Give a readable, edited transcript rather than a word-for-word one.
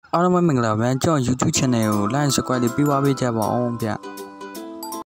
အားလုံးပဲမင်္ဂလာပါဗျာကျွန်တော် YouTube channel ကို like subscribe လေးပေးပါပေးကြပါအောင်ဗျာ